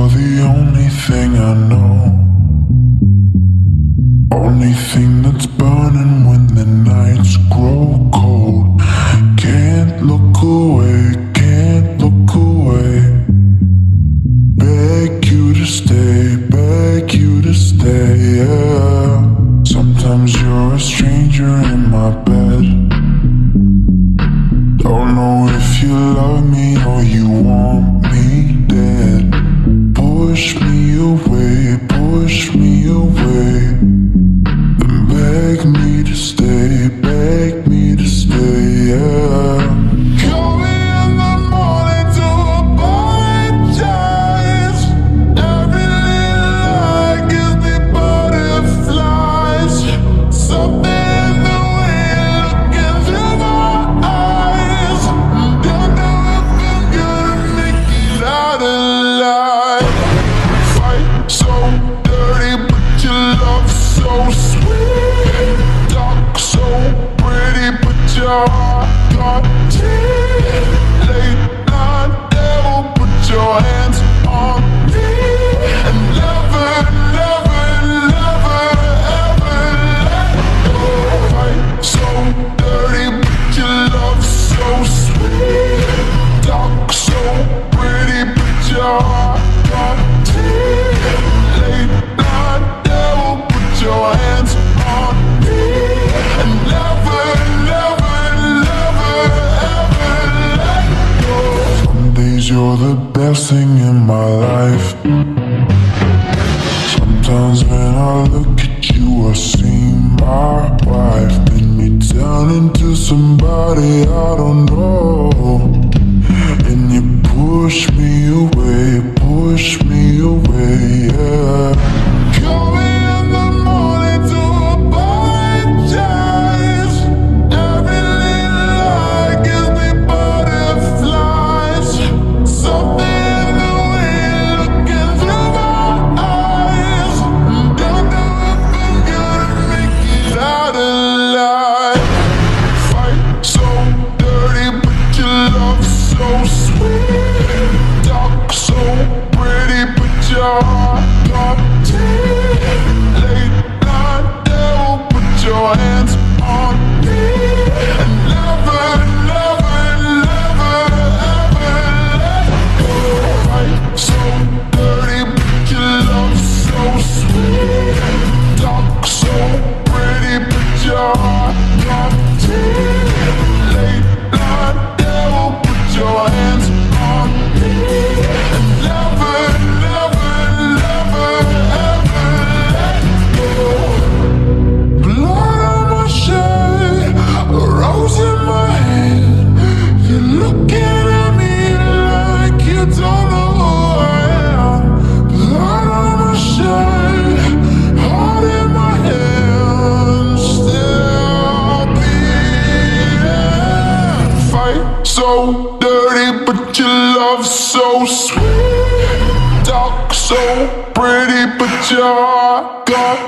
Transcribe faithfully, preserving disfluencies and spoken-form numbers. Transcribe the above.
you're the only thing I know. Only thing that's burning when the nights grow cold. Can't look away, can't look away. Beg you to stay, beg you to stay, yeah. Sometimes you're a stranger in my bed. Don't know if you love me or you want me dead. Push me away, push me away. And beg me to stay, beg me to stay, yeah. Call me in the morning to apologize. Every little lie gives me butterflies. Something in the way you're looking through my eyes. Don't know if I'm gonna make it out alive. Fight so dirty, but your love so sweet. Talk so pretty, but your heart got teeth. Late night devil, put your hands on me. And never, never, never, ever let go. Fight so dirty, but your love so sweet. Talk so pretty, but your heart got teeth. Late night devil, put your hands on me. And never, never, never, ever let go. Some days you're the best thing in my life. Sometimes when I look at you, I see my wife. Then you turn into somebody I don't know. And you push me away, push me away, yeah. Call me in the morning to apologize. Every little lie gives me butterflies. Something in the way you're looking through my eyes. Don't know if I'm gonna make it out alive. Fight so dirty, but your love so sweet. Talk so pretty, but your heart got teeth. Late night devil, put your hands on me. And never, never, never, ever let go. Fight so dirty, but your love so sweet. Talk so pretty, but your heart got teeth. Late night devil, put your hands on me. And never, never, never, ever let go. Blood on my shirt, a rose in my hand. You're looking at me like you don't know who I am. Blood on my shirt, heart in my hand, still beating. Fight so dirty, but your love so sweet. Talk so pretty, but your heart got